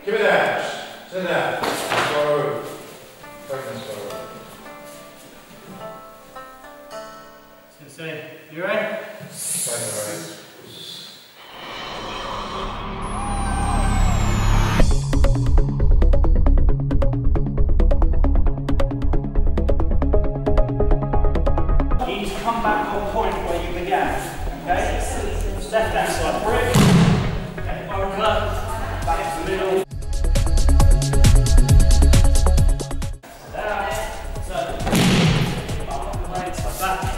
Give it that. Sit down. Forward. Focus forward. So, you ready? You need to come back on point where you began. Okay? Left hand side brick. Okay, uppercut. Back to the middle. Down. So, up the legs like that.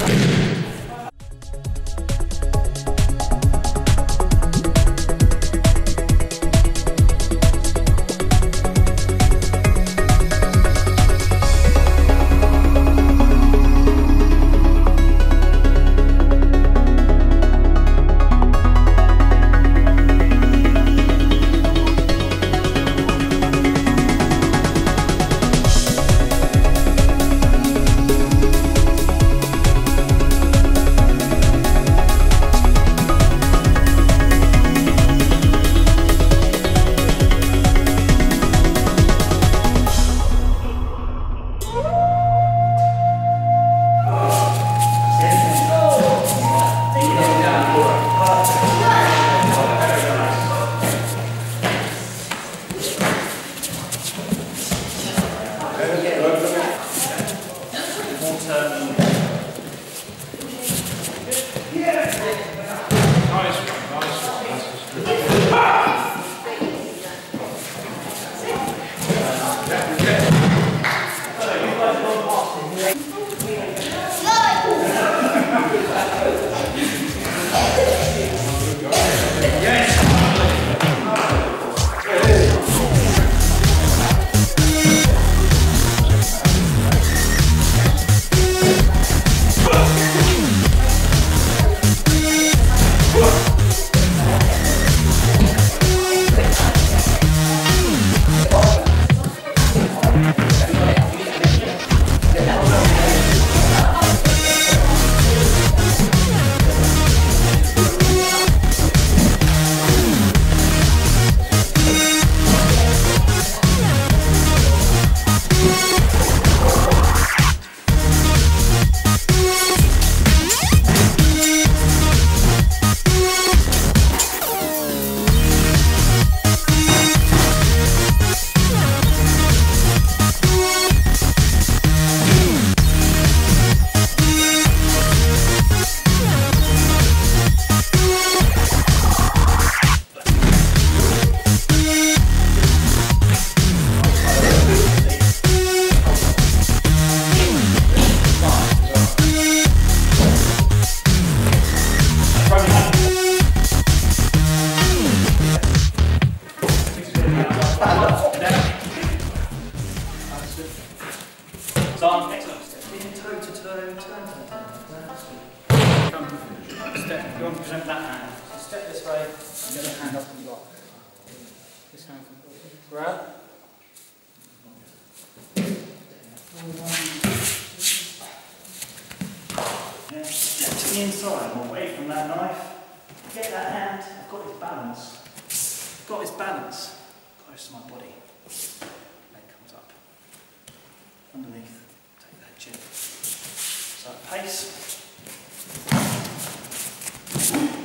You want to present that hand. So step this way and get the hand up and block. This hand can grab. Yeah, step to the inside, away from that knife. Get that hand. I've got his balance. I've got his balance. Close to my body. Leg comes up. Underneath. Take that chin. So pace.